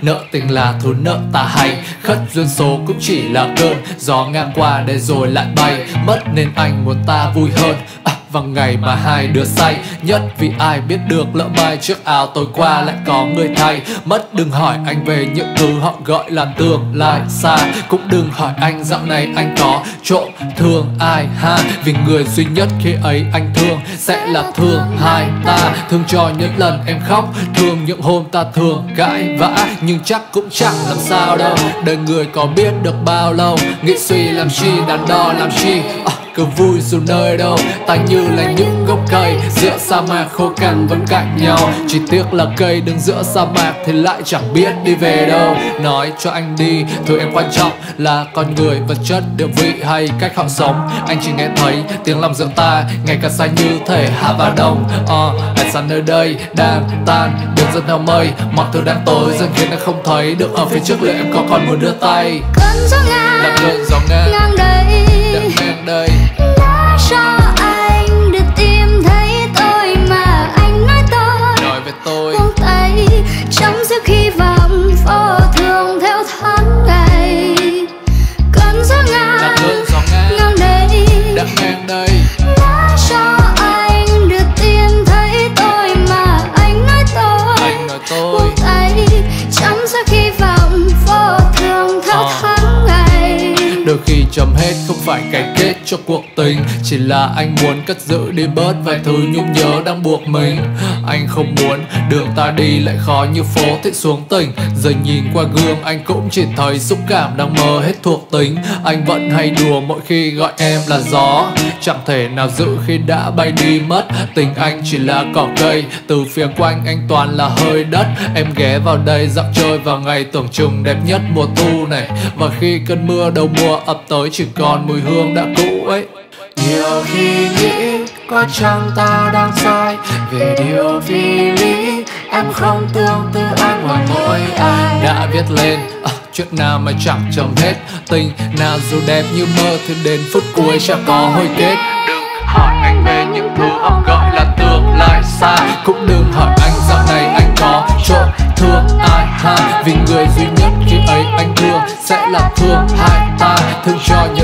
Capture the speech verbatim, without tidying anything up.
Nợ tình là thứ nợ ta hay, khất duyên số cũng chỉ là cơn gió ngang qua để rồi lại bay mất, nên anh muốn ta vui hơn à, vào ngày mà hai đứa say nhất. Vì ai biết được lỡ mai chiếc áo tối qua lại có người thay mất. Đừng hỏi anh về những thứ họ gọi là tương lai xa, cũng đừng hỏi anh dạo này anh có trộm thương ai ha. Vì người duy nhất khi ấy anh thương sẽ là thương hai ta. Thương cho những lần em khóc, thương những hôm ta thường cãi vã, nhưng chắc cũng chẳng làm sao đâu. Đời người có biết được bao lâu, nghĩ suy làm chi, đắn đo làm chi à, cứ vui dù nơi đâu. Ta như là những gốc cây giữa sa mạc khô cằn vẫn cạnh nhau, chỉ tiếc là cây đứng giữa sa mạc thì lại chẳng biết đi về đâu. Nói cho anh đi, thứ em quan trọng là con người, vật chất, địa vị hay cách họ sống. Anh chỉ nghe thấy tiếng lòng giữa ta ngày càng xa như thể hạ và đông. Ờ, ánh sáng nơi đây đang tan, đường dần theo mây, mọi thứ đang tối dần khiến anh không thấy được ở phía trước liệu em có còn muốn đưa tay. Cơn gió ngang, là cơn gió ngang, ngang đây, đang ngang đây. đã cho anh được tìm thấy tôi mà anh nói tôi, nói về tôi. buông tay trong giấc hy vọng vô thường theo tháng ngày. Cơn gió ngang, là cơn gió ngang, ngang đây, đang ngang đây. đã cho anh được tìm thấy tôi mà anh nói tôi, anh nói tôi. buông tay trong giấc hy vọng vô thường theo Ờ. tháng ngày. Đôi khi chấm hết không phải cái kết cho cuộc tình, chỉ là anh muốn cất giữ đi bớt vài thứ nhung nhớ đang buộc mình. Anh không muốn đường ta đi lại khó như phố thị xuống tỉnh. Giờ nhìn qua gương anh cũng chỉ thấy xúc cảm đang mơ hết thuộc tính. Anh vẫn hay đùa mỗi khi gọi em là gió, chẳng thể nào giữ khi đã bay đi mất. Tình anh chỉ là cỏ cây, từ phía quanh anh toàn là hơi đất. Em ghé vào đây dạo chơi vào ngày tưởng chừng đẹp nhất mùa thu này, và khi cơn mưa đầu mùa ập tới chỉ còn mùi hương đã cũ ấy. Nhiều khi nghĩ có chăng ta đang sai về điều phi lý, em không tương tư anh ngoài mỗi ai. Đã viết lên à, chuyện nào mà chẳng chấm hết, tình nào dù đẹp như mơ thì đến phút cuối chẳng có hồi kết. Đừng hỏi anh về những thứ họ gọi là tương lai xa, cũng đừng hỏi anh dạo này anh có trộm thương ai ha. Vì người duy nhất khi ấy anh thương sẽ là thương hai ta. Thương cho những